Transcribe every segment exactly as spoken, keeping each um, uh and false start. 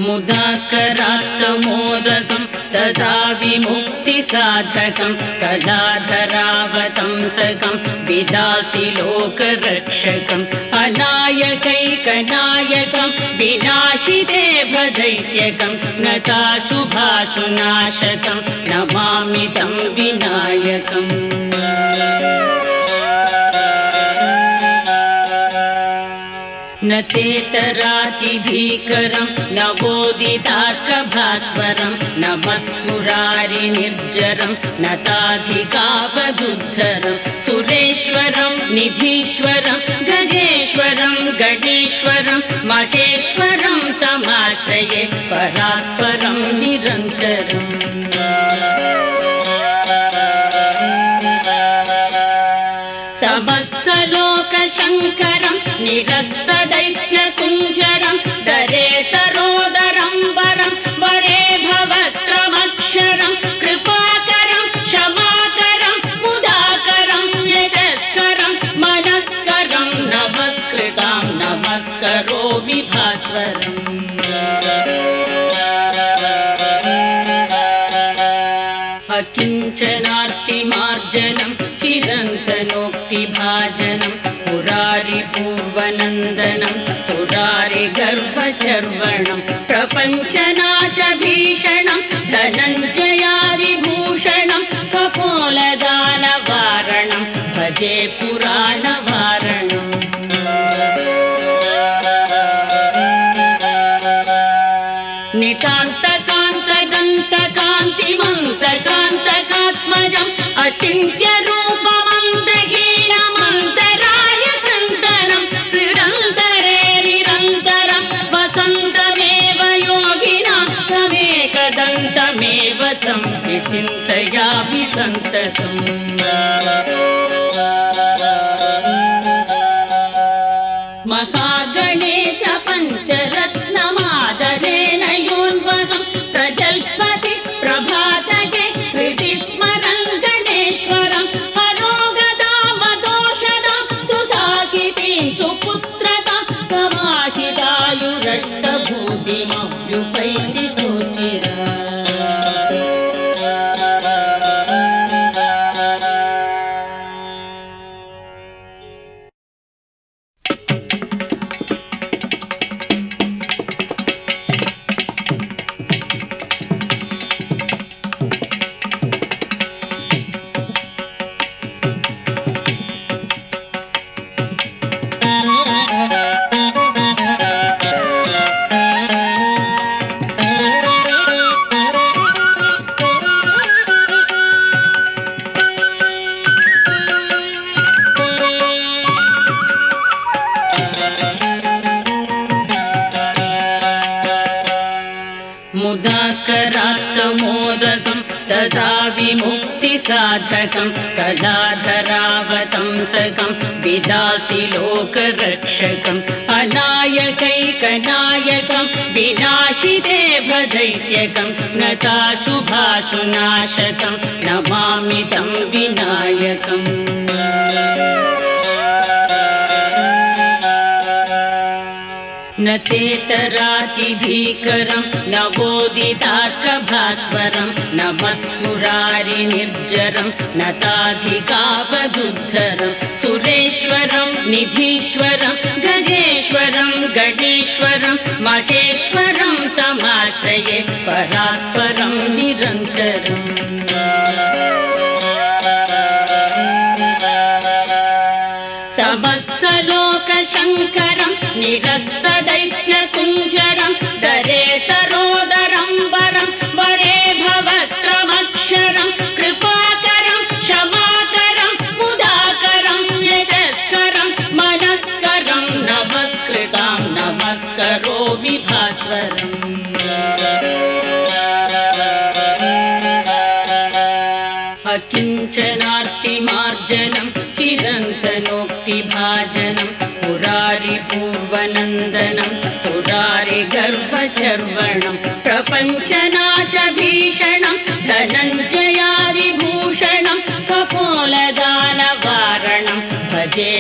मुदाकरात्तमोदकं सदा विमुक्तिसाधकं कलाधरावतंसकं विलासि लोकरक्षकम् अनायकैकनायकं विनाशिते भदैत्यकं नताशुभाशुनाशकं नमामि तं विनायकम्। न तेतरातिभीकरं नवोदितार्कभास्वरं न मत्सुरारिनिर्जरं न ताधिकावदुद्धरं सुरेश्वरं निधीश्वरं गजेश्वरं गणेश्वरं महेश्वरं तमाश्रये परात्परं निरन्तरम्। समस्तलोकशङ्करं निरस्तदैत्यकुञ्जरं दरेतरोदरं वरं वरे भवत्रमक्षरं कृपाकरं क्षमाकरं मुदाकरं यशस्करं मनस्करं नमस्कृतां नमस्करोमि भास्वरम्। अकिञ्चनार्तिमार्जनं चिरन्तनोक्तिभाजनं मुरारिपूर्वनन्दनं सुरारिगर्भचर्वणं प्रपञ्चनाशभीषणं धनञ्जयादिभूषणं कपोलदानवारणं भजे पुराणवारणम्। नितान्तकान्तदन्तकान्तिमन्तकान्तकात्मजम् अचिन्त्यरूपमन्तहीनमन्तरायकन्तनं निरन्तरे निरन्तरं वसन्तमेव योगिनां तमेकदन्तमेव तं विचिन्तयामि सन्ततम्। महागणेश पञ्चरत्नमादरेण योन्वहं प्रजल्पति प्रभातके हृदिस्मरं गणेश्वरं हरोगदामदोषदां सुसाहितीं सुपुत्रतां समाहितायुरष्टभूतिमभ्युपैति सोचिरा। मुदाकरात्तमोदकं सदा विमुक्तिसाधकं कलाधरावतंसकं विलासि लोकरक्षकम् अनायकैकनायकं विनाशिते भदैत्यकं नताशुभाशुनाशकं नमामि तं विनायकम्। न तेतरातिभीकरं नवोदितार्कभास्वरं न मत्सुरारिनिर्जरं न ताधिकावदुद्धरं सुरेश्वरं निधीश्वरं गजेश्वरं गणेश्वरं महेश्वरं तमाश्रये परात्परं निरन्तरम्। समस्तलोकशङ्करं निरस्तदैत्यकुञ्जरं दरेतरोदरं वरं वरे भवत्रमक्षरं कृपाकरं क्षमाकरं मुदाकरं यशस्करं मनस्करं नमस्कृतां नमस्करोमि भास्वरम्। अकिञ्चनार्तिमार्जनं चिरन्तनोक्तिभाजनं मुरारिपूर्वनन्दनं सुरारिगर्भचर्वणं प्रपञ्चनाशभीषणं धनञ्जयादिभूषणं कपोलदानवारणं भजे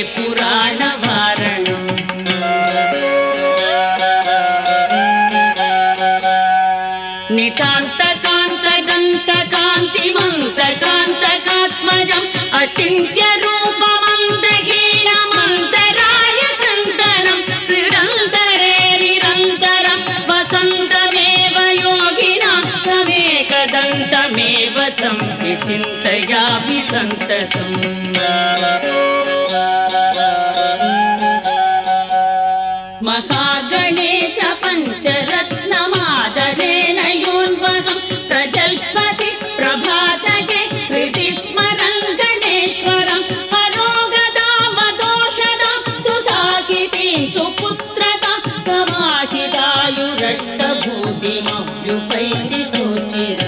पुराणवारणम्। नितान्तकान्तदन्तकान्तिमन्तकान्तकात्मजम् अचिन्त्य रूपमन्तहीनमन्तरायकन्तरम् निरन्तरे निरन्तरम् वसन्तमेव योगिना तमेकदन्तमेव तं विचिन्तयामि सन्ततम्। महागणेश पञ्चरत्नमादरेण योन्वहं प्रजल्पति प्रभातके हृदि स्मरन् गणेश्वरं हरोगदामदोषदां सुसाकितीं सुपुत्रतां समाहितायुरष्टभूतिमभ्युपैति सुचिरा।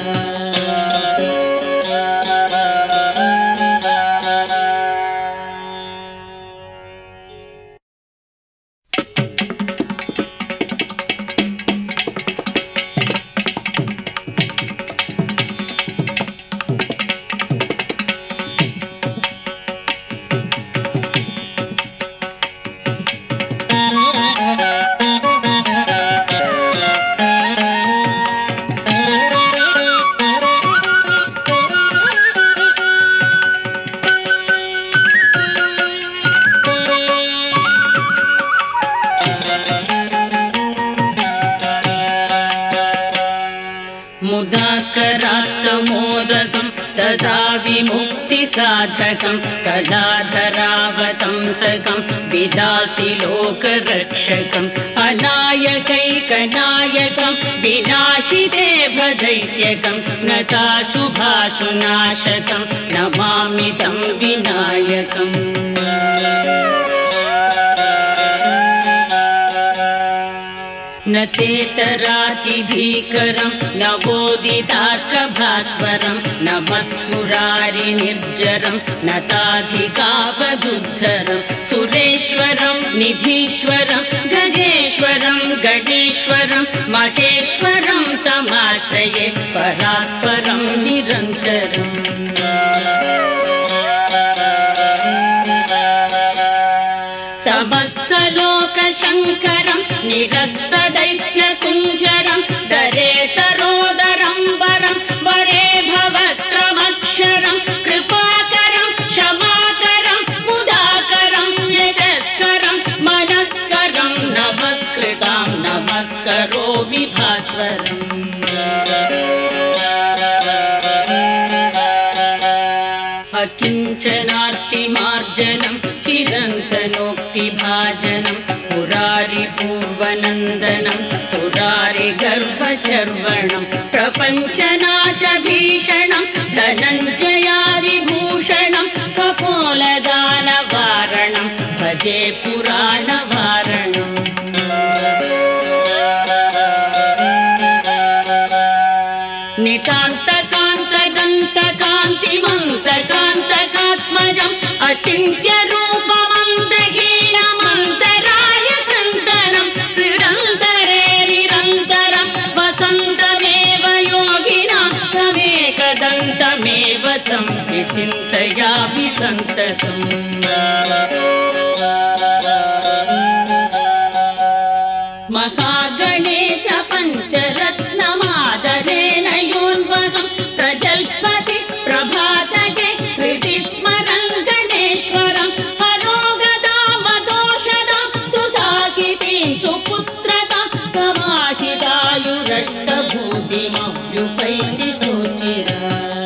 मुदाकरात्तमोदकं सदा विमुक्तिसाधकं कलाधरावतंसकं विदासि लोकरक्षकम् अनायकैकनायकं विनाशिते भदैत्यकं नताशुभाशुनाशकं नमामि तं विनायकम्। न तेतरातिभीकरं न बोधितार्कभास्वरं न मत्सुरारिनिर्जरं न ताधिकावदुद्धरं सुरेश्वरं निधीश्वरं गजेश्वरं गणेश्वरं महेश्वरं तमाश्रये परात्परं निरन्तरम्। समस्तलोकशङ्करं निरस्तदैत्यकुञ्जरं दरेतरोदरं वरं वरे भवत्रमक्षरं कृपाकरं क्षमाकरं मुदाकरं यशस्करं मनस्करं नमस्कृतां नमस्करोमि भास्वरम्। अकिञ्चनार्तिमार्जनं चिरन्तनोक्तिभाजनं पुरारिपूर्वनन्दनं सुरारिगर्भचर्वणं प्रपञ्चनाशभीषणं धनञ्जयादिभूषणं कपोलदानवारणं भजे पुराणवारणम्। नितान्तकान्तदन्तकान्तिमन्तकान्तकात्मजम् अचिन्त्य रूपमन्तहीनमन्तरायकन्तरं निरन्तरे निरन्तरं वसन्तमेव योगिना तमेकदन्तमेव तं विचिन्तयामि सन्ततम्। महागणेश पञ्चरत्नमादरेण योन्वहं प्रजल्पति प्रभातके हृदि स्मरन् गणेश्वरं हरोगदामदोषदां सुसाकितीं सुपुत्रतां समाहितायुरष्टभूतिमभ्युपैति सुचिरा।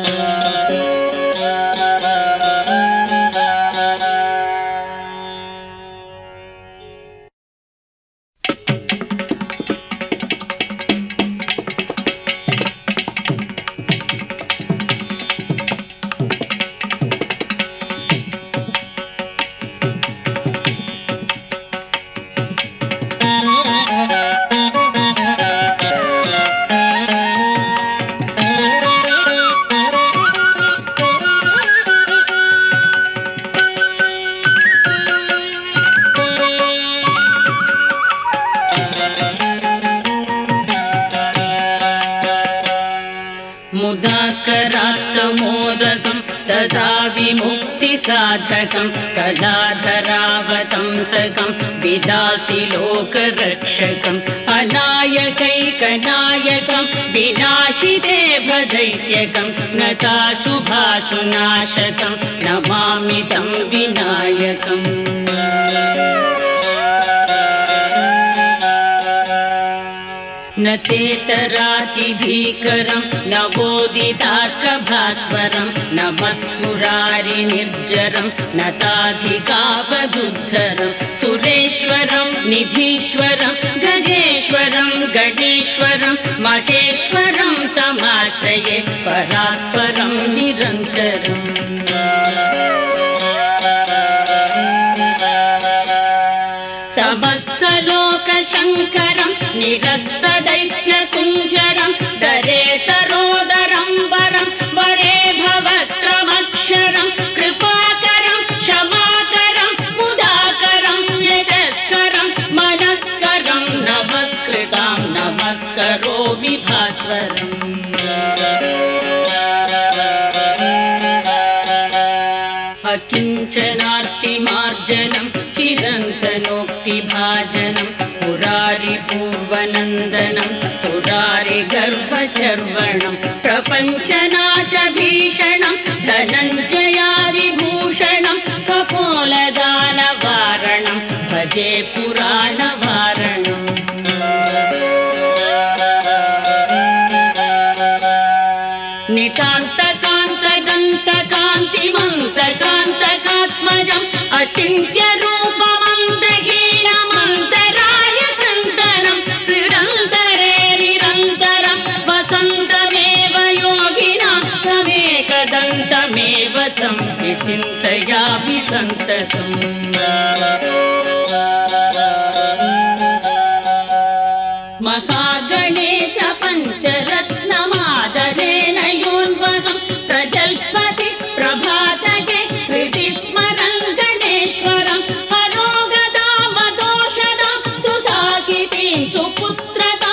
मुदाकरात्तमोदकं सदा विमुक्तिसाधकं कलाधरावतंसकं विदासि लोकरक्षकम् अनायकैकनायकं विनाशिते भदैत्यकं नताशुभाशुनाशकं नमामि तं विनायकम् न तेतरातिभीकरं न बोधितार्कभास्वरं न मत्सुरारिनिर्जरं न ताधिकावदुद्धरं सुरेश्वरं निधीश्वरं गजेश्वरं गणेश्वरं महेश्वरं तमाश्रये परात्परं निरन्तरम् समस्तलोकशङ्करं निरस्तदैत्यकुञ्जरं दरेतरोदरं वरं वरे भवत्रमक्षरं कृपाकरं क्षमाकरं मुदाकरं यशस्करं मनस्करं नमस्कृतां नमस्करोमि भास्वरम् अकिञ्चनार्तिमार्जनं चिरन्तनोक्तिभाजनं मुरारिपूर्वनन्दनं सुरारिगर्भचर्वणं प्रपञ्चनाशभीषणं धनञ्जयादिभूषणं कपोलदानवारणं भजे पुराणवारणम् निकान्तकान्तगन्तकान्तिमन्तकान्तकात्मजम् अचिन्त्यरूपमन्तहीनमन्तरायकन्तनं निरन्तरे निरन्तरं वसन्तमेव योगिनां तमेकदन्तमेव तं विचिन्तयामि सन्ततम् महागणेश पञ्चरत्नमादरेण योन्वहं प्रजल्पति प्रभातके हृदिस्मरं गणेश्वरं हरोगदामदोषदां सुसाहितीं सुपुत्रतां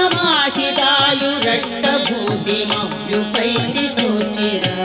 समाहितायुरष्टभूतिमभ्युपैति सुचिरा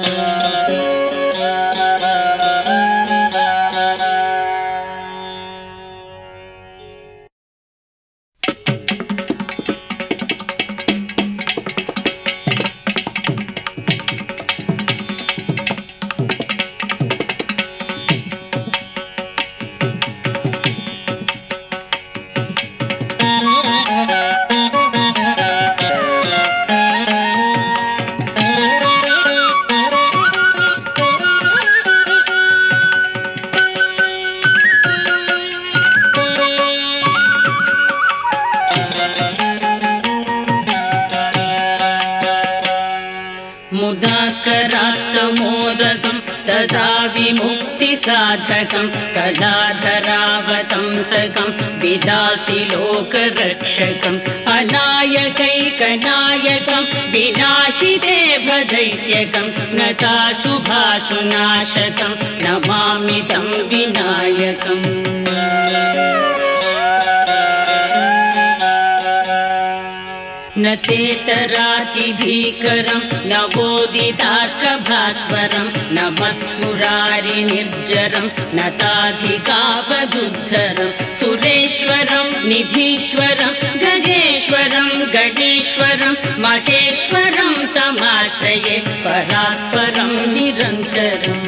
मुदाकरात्तमोदकं सदा विमुक्तिसाधकं कलाधरावतंसकं विदासि लोकरक्षकं अनायकैकनायकं विनाशिते भदैत्यकं नताशुभाशुनाशकं नमामि तं विनायकम् न तेतरातिभीकरं न बोधितार्कभास्वरं न मत्सुरारिनिर्जरं न ताधिकावदुद्धरं सुरेश्वरं निधीश्वरं गजेश्वरं गणेश्वरं महेश्वरं तमाश्रये परात्परं निरन्तरम्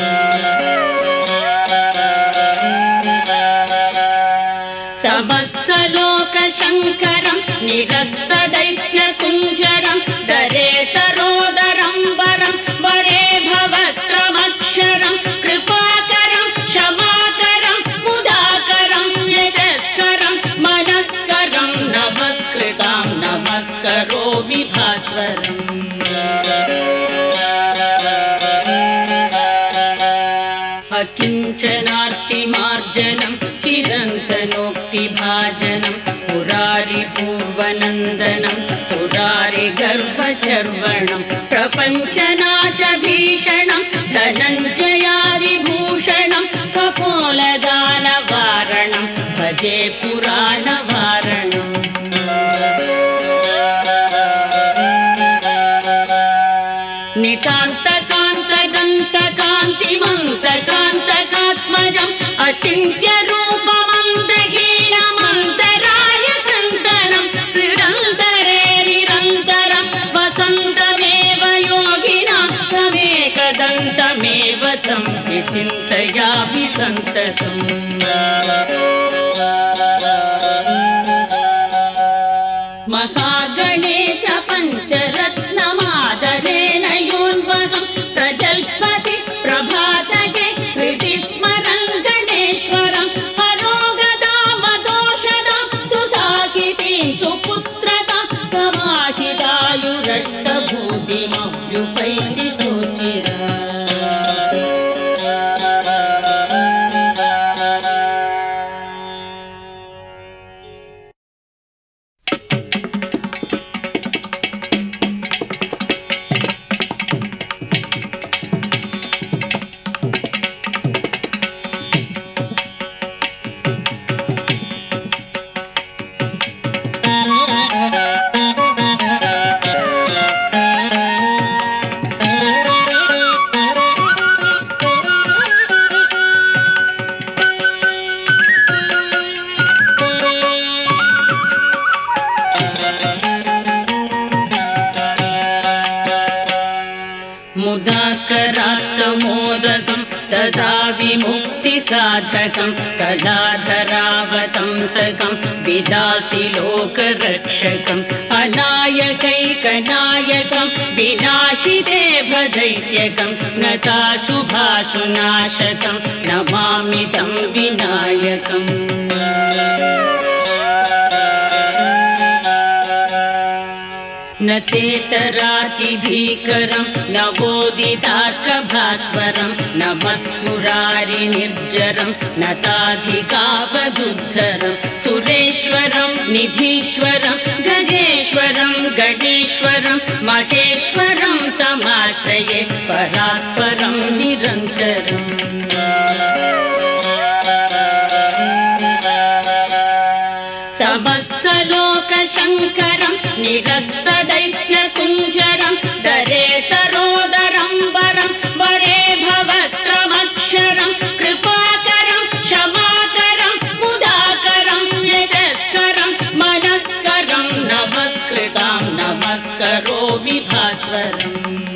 समस्तलोकशङ्करं निरस्तदैत्यकुञ्जरं दरेतरोदरं वरं वरे भवत्रमक्षरं कृपाकरं क्षमाकरं मुदाकरं यशस्करं मनस्करं नमस्कृतां नमस्करोमि भास्वरम् अकिञ्चनार्तिमार्जनं चिरन्तनोक्तिभाजनं मुरारिपूर्वनन्दनं सुरारिगर्भचर्वणं प्रपञ्चनाशभीषणं धनञ्जयादिभूषणं कपोलदानवारणं भजे पुराणवारणम् निकान्तकान्तगन्तकान्तिमन्तकान्तकात्मजम् अचिन्त्यरूपमन्तहीनमन्तरायकन्तनं निरन्तरे निरन्तरं चिन्तयामि सन्ततम्। महागणेश पञ्चरत्नमादरेण योन्वहं प्रजल्पति प्रभातके हृदि स्मरन् गणेश्वरं हरोगदामदोषदां सुसाहितीं सुपुत्रतां समाहितायुरष्टभूतिमभ्युपैति सोचिरा। मुदाकरात्तमोदकं सदा विमुक्तिसाधकं कलाधरावतंसकं विदासि लोकरक्षकम् अनायकैकनायकं विनाशिते भदैत्यकं नताशुभाशुनाशकं नमामि तं विनायकम्। न तेतरातिभीकरं नवोदितार्कभास्वरं न मत्सुरारिनिर्जरं न ताधिकावदुद्धरं सुरेश्वरं निधीश्वरं गजेश्वरं गणेश्वरं महेश्वरं तमाश्रये परात्परं निरन्तरम्। समस्तलोकशङ्करं निरस्तदैत्यकुञ्जरं दरेतरोदरं वरं वरे भवत्रमक्षरं कृपाकरं क्षमाकरं मुदाकरं यशस्करं मनस्करं नमस्कृतां नमस्करोमि भास्वरम्।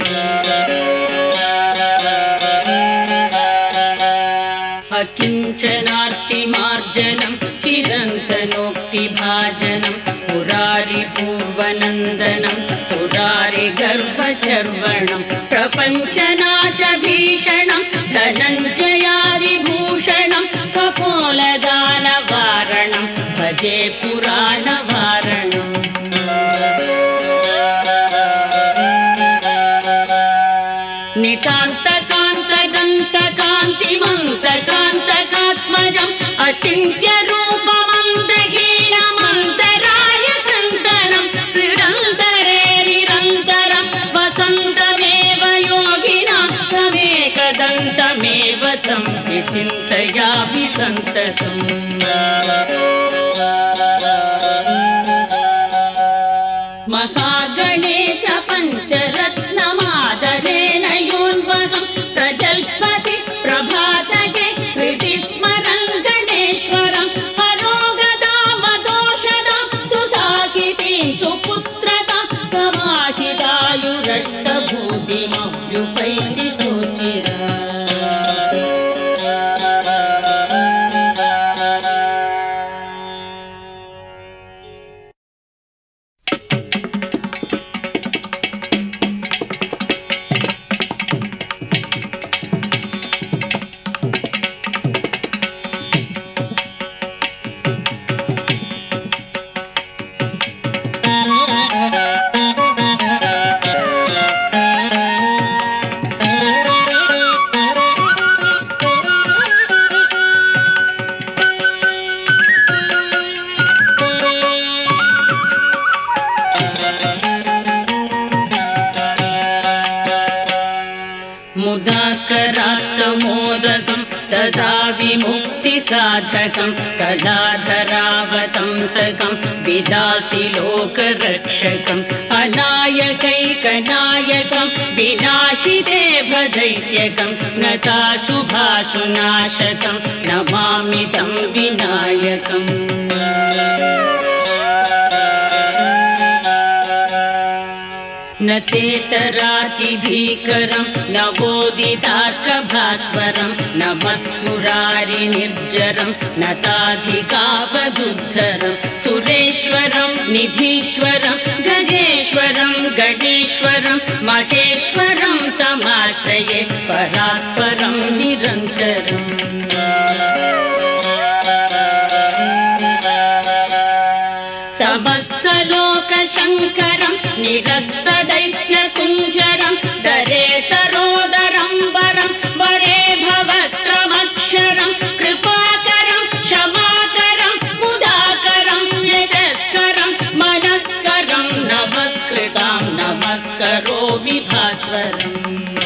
अकिञ्चनार्तिमार्जनं चिरन्तनोक्तिभाजनं मुरारिपूर्वनन्दनं सुरारिगर्भचर्वणं प्रपञ्चनाशभीषणं धनञ्जयादिभूषणं कपोलदानवारणं भजे पुराणवारणम्। नितान्तकान्तदन्तकान्तिमन्तकान्तकात्मजम् अचिन्त्यरूपमन्तहीनमन्तरायकन्तनं निरन्तरे निरन्तरं वसन्तमेव योगिनां तमेकदन्तमेव तं विचिन्तयामि सन्ततम्। महागणेश पञ्चरत्नमादरेण योन्वहं प्रजल्पति प्रभातके हृदि स्मरन् गणेश्वरं हरोगदामदोषदां सुसाहितीं सुपुत्रतां समाहितायुरष्टभूतिमभ्युपैति सोचिरा। मुदाकरात्तमोदकं सदा विमुक्तिसाधकं कलाधरावतंसकं विदासि लोकरक्षकम् अनायकैकनायकं विनाशिते भदैत्यकं नताशुभाशुनाशकं नमामि तं विनायकम्। न तेतरातिभीकरं न बोधितार्कभास्वरं न मत्सुरारिनिर्जरं न ताधिकावदुद्धरं सुरेश्वरं निधीश्वरं गजेश्वरं गणेश्वरं महेश्वरं तमाश्रये परात्परं निरन्तरम् समस्तलोकशङ्करं निरस्तदैत्यकुञ्जरं दरेतरोदरं वरं वरे भवत्रमक्षरं कृपाकरं क्षमाकरं मुदाकरं यशस्करं मनस्करं नमस्कृतां नमस्करोमि भास्वरम्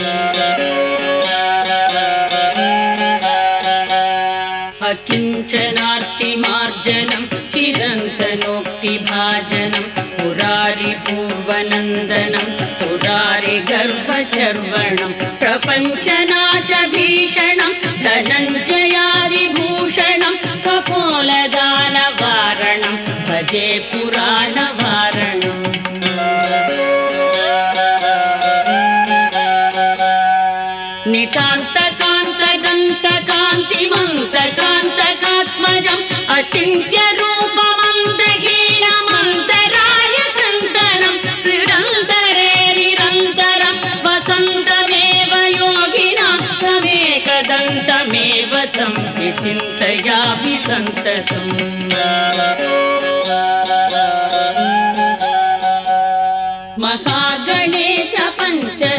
अकिञ्चनार्तिमार्जनं चिरन्तनोक्तिभाजनं मुरारिपूर्वनन्दनं सुरारिगर्भचर्वणं प्रपञ्चनाशभीषणं धनञ्जयादिभूषणं कपोलदानवारणं भजे पुराणवारणम् नितान्तकान्तकान्तिमन्तकान्तकात्मजम् अचिन्त्यरूपमन्तहीनमन्तरायकन्तरं निरन्तरे निरन्तरं वसन्तमेव योगिनां तमेकदन्तमेव तं विचिन्तयामि सन्ततम् महागणेश पञ्च